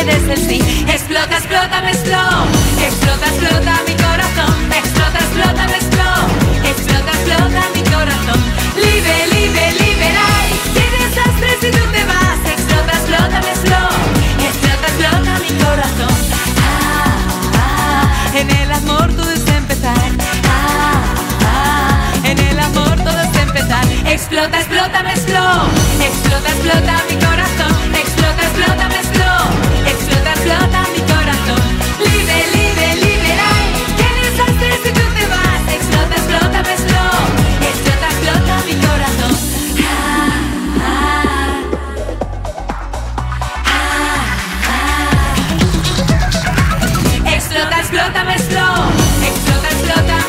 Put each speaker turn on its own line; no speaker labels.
des el sí. Explota, explótame slow. Explota, explota mi corazón. Explota, explótame slow. Explota, explota mi corazón. Libre, libre, liberai. Qué desastre si tú te vas. Explota, explótame slow. Explota, explota mi corazón. En el amor todo es empezar. En el amor todo es empezar. Explota, explótame slow. Explota, explota mi corazón. Explota, explótame slow. Explota, explota mi corazón. Libre, libre, liberai. Qué desastre si tú te vas. Explota, explótame slow. Explota, explota mi corazón. Explota, explótame slow. Explota, explota